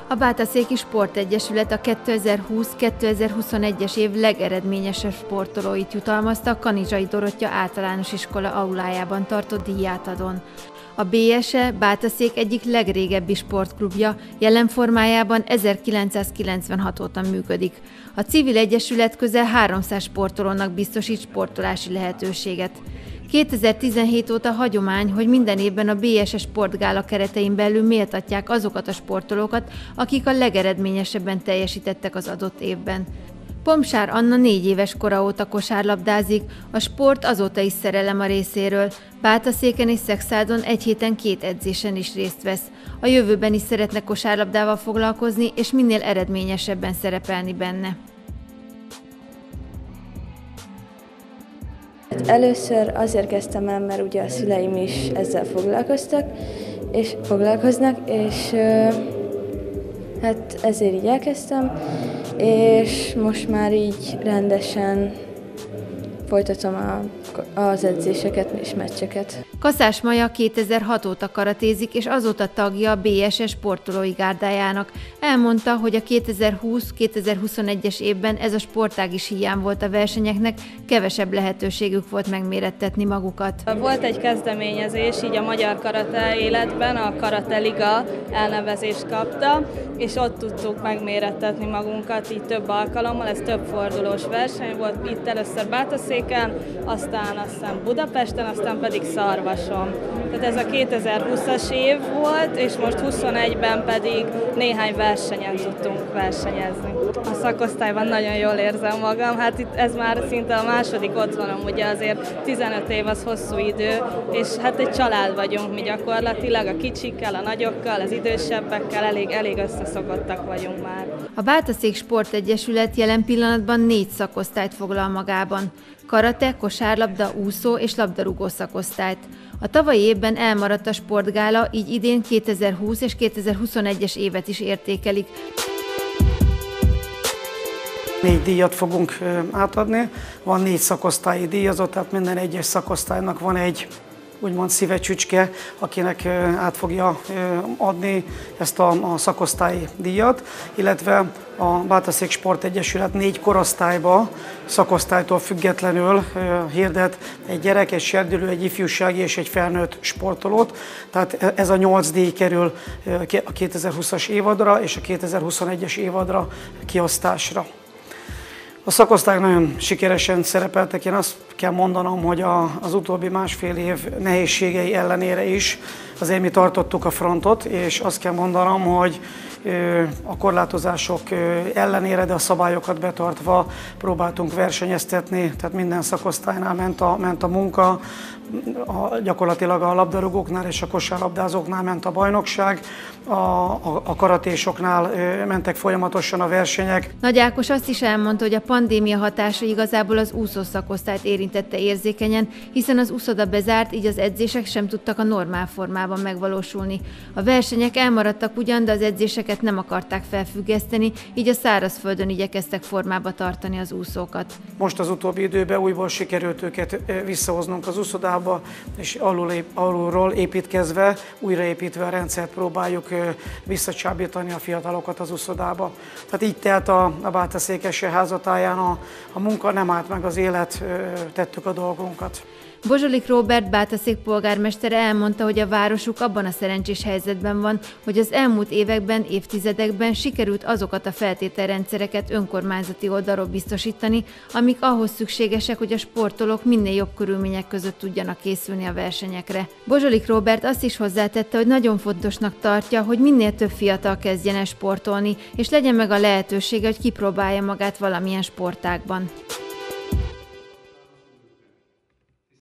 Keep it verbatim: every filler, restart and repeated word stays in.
A Bátaszéki Sportegyesület a kétezer-húsz kétezer-huszonegyes év legeredményesebb sportolóit jutalmazta Kanizsai Dorottya Általános Iskola aulájában tartott díjátadón. A bé es e Bátaszék egyik legrégebbi sportklubja, jelen formájában ezerkilencszázkilencvenhat óta működik. A civil egyesület közel háromszáz sportolónak biztosít sportolási lehetőséget. kétezer-tizenhét óta hagyomány, hogy minden évben a bé es e sportgála keretein belül méltatják azokat a sportolókat, akik a legeredményesebben teljesítettek az adott évben. Pomsár Anna négy éves kora óta kosárlabdázik, a sport azóta is szerelem a részéről. Bátaszéken és Szekszádon egy héten két edzésen is részt vesz. A jövőben is szeretne kosárlabdával foglalkozni, és minél eredményesebben szerepelni benne. Először azért kezdtem el, mert ugye a szüleim is ezzel foglalkoztak, és foglalkoznak, és hát ezért így elkezdtem, és most már így rendesen folytatom a, az edzéseket és meccseket. Kaszás Maja kétezer-hat óta karatézik, és azóta tagja a bé es e sportolói gárdájának. Elmondta, hogy a kétezer-húsz kétezer-huszonegyes évben ez a sportág is hiány volt a versenyeknek, kevesebb lehetőségük volt megmérettetni magukat. Volt egy kezdeményezés így a magyar karate életben, a Karate Liga elnevezést kapta, és ott tudtuk megmérettetni magunkat így több alkalommal, ez több fordulós verseny volt, itt először Bátaszéken, aztán aztán Budapesten, aztán pedig Szarvason. Tehát ez a kétezer-húszas év volt, és most huszonegyben pedig néhány versenyen tudtunk versenyezni. A szakosztályban nagyon jól érzem magam, hát itt ez már szinte a második otthonom, ugye azért tizenöt év az hosszú idő, és hát egy család vagyunk mi gyakorlatilag, a kicsikkel, a nagyokkal, az idősebbekkel, elég, elég összeszokottak vagyunk már. A Bátaszék Sportegyesület jelen pillanatban négy szakosztályt foglal magában. Karate, kosárlabda, úszó és labdarúgó szakosztályt. A tavalyi évben elmaradt a sportgála, így idén kétezer-húsz és kétezer-huszonegyes évet is értékelik. Négy díjat fogunk átadni, van négy szakosztályi díjazott, tehát minden egyes szakosztálynak van egy úgymond szívecsücske, akinek át fogja adni ezt a, a szakosztályi díjat, illetve a Bátaszék Sportegyesület négy korosztályba, szakosztálytól függetlenül hirdet egy gyerek, egy serdülő, egy ifjúsági és egy felnőtt sportolót. Tehát ez a nyolc díj kerül a kétezer-húszas évadra és a kétezer-huszonegyes évadra kiosztásra. A szakosztályok nagyon sikeresen szerepeltek, én azt kell mondanom, hogy a, az utóbbi másfél év nehézségei ellenére is azért mi tartottuk a frontot, és azt kell mondanom, hogy a korlátozások ellenére, de a szabályokat betartva próbáltunk versenyeztetni, tehát minden szakosztálynál ment a, ment a munka, a, gyakorlatilag a labdarúgóknál és a kosárlabdázóknál ment a bajnokság, a, a, a karatésoknál mentek folyamatosan a versenyek. Nagy Ákos azt is elmondta, hogy a pandémia hatása igazából az úszó szakosztályt érintette érzékenyen, hiszen az úszoda bezárt, így az edzések sem tudtak a normál formában megvalósulni. A versenyek elmaradtak ugyan, de az edzéseket nem akarták felfüggeszteni, így a szárazföldön igyekeztek formába tartani az úszókat. Most az utóbbi időben újból sikerült őket visszahoznunk az úszodába, és alul, alulról építkezve, újraépítve a rendszert próbáljuk visszacsábítani a fiatalokat az úszodába. Tehát így telt a, a Bátaszék házatáján a, a munka, nem állt meg az élet, tettük a dolgunkat. Bozsolik Róbert Bátaszék polgármestere elmondta, hogy a városuk abban a szerencsés helyzetben van, hogy az elmúlt években, évtizedekben sikerült azokat a feltételrendszereket önkormányzati oldalról biztosítani, amik ahhoz szükségesek, hogy a sportolók minél jobb körülmények között tudjanak készülni a versenyekre. Bozsolik Róbert azt is hozzátette, hogy nagyon fontosnak tartja, hogy minél több fiatal kezdjen el sportolni, és legyen meg a lehetősége, hogy kipróbálja magát valamilyen sportágban.